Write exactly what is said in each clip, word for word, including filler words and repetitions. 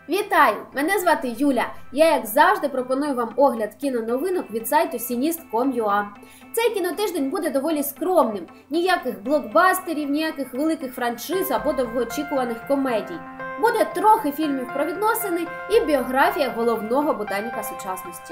Вітаю! Мене звати Юля. Я, як завжди, пропоную вам огляд кіноновинок від сайту сініст крапка ком крапка ю а. Цей кінотиждень буде доволі скромним. Ніяких блокбастерів, ніяких великих франшиз або довгоочікуваних комедій. Буде трохи фільмів про відносини і біографія головного ботаніка сучасності.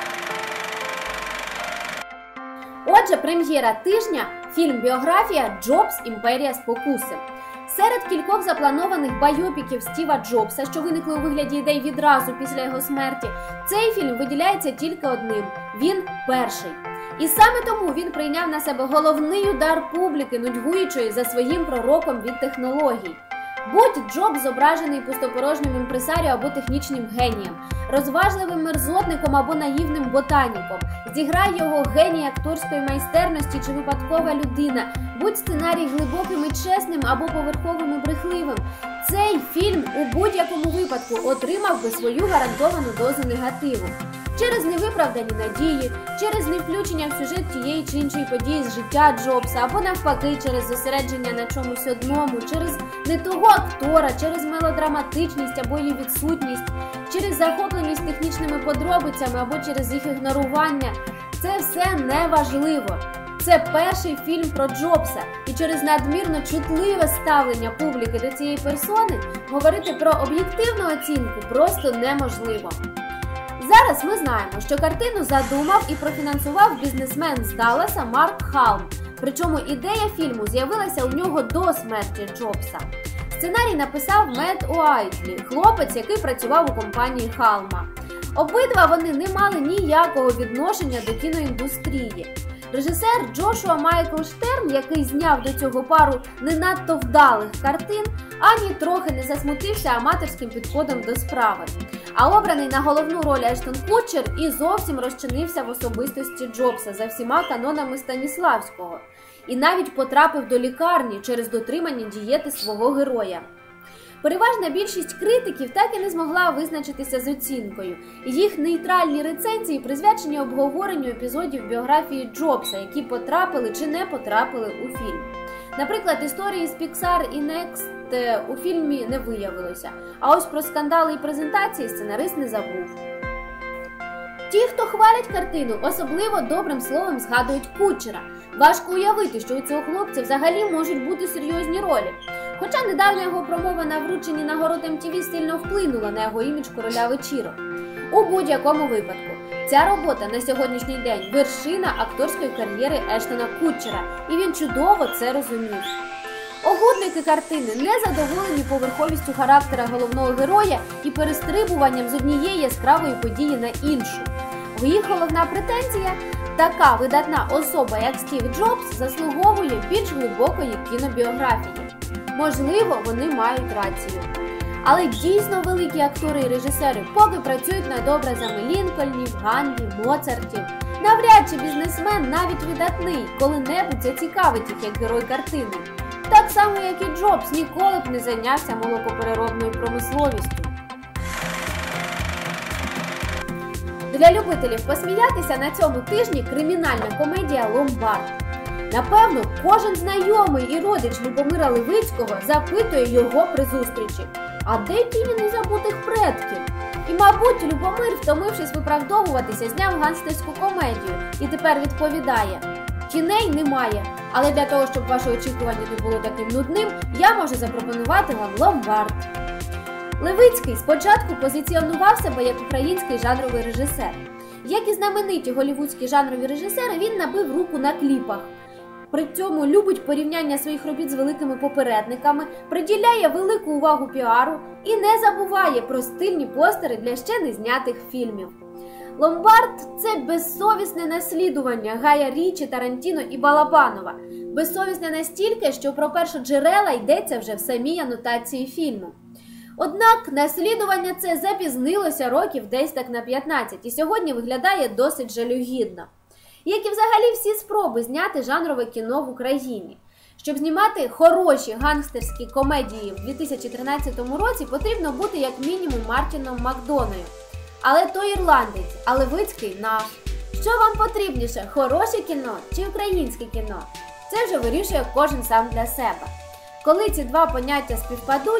Отже, прем'єра тижня – фільм-біографія «Джобс. Імперія спокуси». Серед кількох запланованих байопіків Стіва Джобса, що виникли у вигляді ідей відразу після його смерті, цей фільм виділяється тільки одним – він перший. І саме тому він прийняв на себе головний удар публіки, нудьгуючої за своїм пророком від технологій. Будь Джобс зображений пустопорожнім імпресаріо або технічним генієм, розважливим мерзотником або наївним ботаніком, зіграй його геній акторської майстерності чи випадкова людина, будь сценарій глибоким і чесним або поверховим і брехливим, цей фільм у будь-якому випадку отримав би свою гарантовану дозу негативу. Через невиправдані надії, через невключення в сюжет тієї чи іншої події з життя Джобса, або навпаки, через зосередження на чомусь одному, через не того актора, через мелодраматичність або її відсутність, через захопленість технічними подробицями або через їх ігнорування. Це все неважливо. Це перший фільм про Джобса, і через надмірно чутливе ставлення публіки до цієї персони говорити про об'єктивну оцінку просто неможливо. Зараз ми знаємо, що картину задумав і профінансував бізнесмен з Далласа Марк Халм, причому ідея фільму з'явилася у нього до смерті Джобса. Сценарій написав Мет Уайтлі, хлопець, який працював у компанії Халма. Обидва вони не мали ніякого відношення до кіноіндустрії. Режисер Джошуа Майкл Штерн, який зняв до цього пару не надто вдалих картин, ані трохи не засмутився аматорським підходом до справи. А обраний на головну роль Ештон Кутчер і зовсім розчинився в особистості Джобса за всіма канонами Станіславського. І навіть потрапив до лікарні через дотримання дієти свого героя. Переважна більшість критиків так і не змогла визначитися з оцінкою. Їх нейтральні рецензії присвячені обговоренню епізодів біографії Джобса, які потрапили чи не потрапили у фільм. Наприклад, історії з Pixar і Next у фільмі не виявилося, а ось про скандали і презентації сценарист не забув. Ті, хто хвалять картину, особливо добрим словом згадують Кутчера. Важко уявити, що у цього хлопця взагалі можуть бути серйозні ролі. Хоча недавня його промова на врученні нагород ем ті ві сильно вплинула на його імідж короля вечірок. У будь-якому випадку, ця робота на сьогоднішній день – вершина акторської кар'єри Ештона Кутчера, і він чудово це розумів. Огудники картини не задоволені поверховістю характера головного героя і перестрибуванням з однієї яскравої події на іншу. Їх головна претензія – така видатна особа, як Стів Джобс, заслуговує більш глибокої кінобіографії. Можливо, вони мають рацію. Але дійсно великі актори і режисери поки працюють над образами Лінкольнів, Ганді, Моцартів. Навряд чи бізнесмен, навіть видатний, коли-небудь зацікавить їх як герой картини. Так само, як і Джобс ніколи б не зайнявся молокопереробною промисловістю. Для любителів посміятися на цьому тижні кримінальна комедія «Ломбард». Напевно, кожен знайомий і родич Любомира Левицького запитує його при зустрічі: а де тіні незабутих предків? І, мабуть, Любомир, втомившись виправдовуватися, зняв гангстерську комедію і тепер відповідає: тіней немає, але для того, щоб ваше очікування не було таким нудним, я можу запропонувати вам «Ломбард». Левицький спочатку позиціонував себе як український жанровий режисер. Як і знамениті голлівудські жанрові режисери, він набив руку на кліпах. При цьому любить порівняння своїх робіт з великими попередниками, приділяє велику увагу піару і не забуває про стильні постери для ще не знятих фільмів. «Ломбард» – це безсовісне наслідування Гая Річі, Тарантіно і Балабанова. Безсовісне настільки, що про першоджерела йдеться вже в самій анотації фільму. Однак наслідування це запізнилося років десь так на п'ятнадцять і сьогодні виглядає досить жалюгідно. Як і взагалі всі спроби зняти жанрове кіно в Україні. Щоб знімати хороші гангстерські комедії в дві тисячі тринадцятому році, потрібно бути як мінімум Мартіном Макдоною. Але той ірландець, а Левицький наш. Що вам потрібніше – хороше кіно чи українське кіно? Це вже вирішує кожен сам для себе. Коли ці два поняття співпадуть,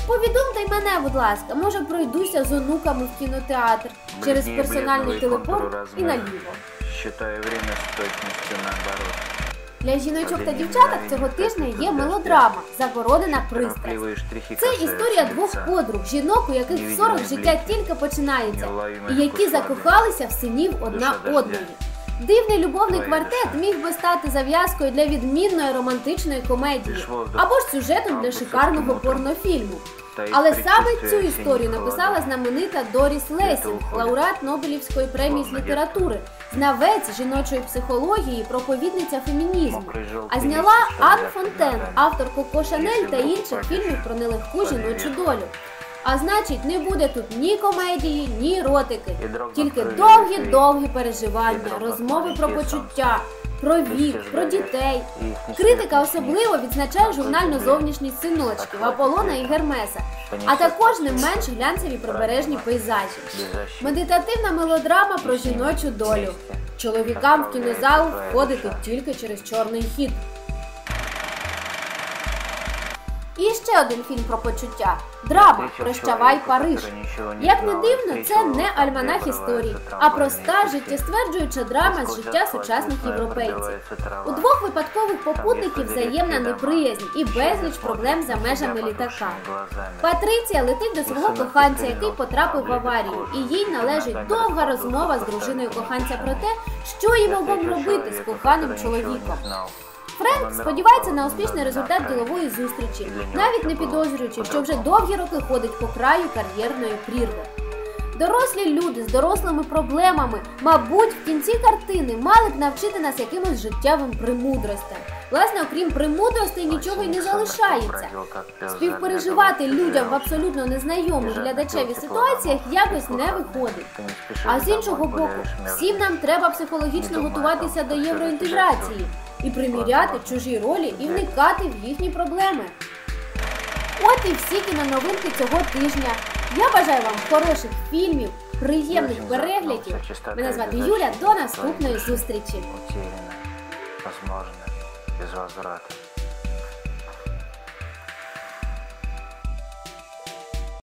Повідомте й мене, будь ласка, може пройдуся з онуками в кінотеатр через персональний телепорт і наліво. Считаю время с точностью наоборот. Для жіночок та дівчаток цього тижня є мелодрама «Заборонена пристрасть». Це історія двох подруг, жінок, у яких сорок життя тільки починається, і які закохалися в синів одна одної. Дивний любовний квартет міг би стати зав'язкою для відмінної романтичної комедії, або ж сюжетом для шикарного порнофільму. Але саме цю історію написала знаменита Доріс Лесінг, лауреат Нобелівської премії з літератури, знавець жіночої психології, проповідниця фемінізму. А зняла Ан Фонтен, автор Коко Шанель та інших фільмів про нелегку жіночу долю. А значить, не буде тут ні комедії, ні еротики, тільки довгі-довгі переживання, розмови про почуття, про вік, про дітей. Критика особливо відзначає журнальну зовнішність синочків Аполлона і Гермеса, а також не менш глянцеві прибережні пейзажі. Медитативна мелодрама про жіночу долю. Чоловікам в кінозал входити тільки через чорний хід. І ще один фільм про почуття – драма «Прощавай, Париж». Як не дивно, це не альманах історій, а проста, життєстверджуюча драма з життя сучасних європейців. У двох випадкових попутників взаємна неприязнь і безліч проблем за межами літака. Патриція летить до свого коханця, який потрапив в аварію, і їй належить довга розмова з дружиною коханця про те, що їм обом робити з коханим чоловіком. Френк сподівається на успішний результат ділової зустрічі, навіть не підозрюючи, що вже довгі роки ходить по краю кар'єрної прірви. Дорослі люди з дорослими проблемами, мабуть, в кінці картини мали б навчити нас якимось життєвим премудростям. Власне, окрім премудростей, нічого й не залишається. Співпереживати людям в абсолютно незнайомих глядачеві ситуаціях якось не виходить. А з іншого боку, всім нам треба психологічно готуватися до євроінтеграції і приміряти чужі ролі і вникати в їхні проблеми. От і всі кіноновинки цього тижня. Я бажаю вам хороших фільмів, приємних переглядів. Мене звати Юля, до наступної зустрічі. Возможно, без возврата.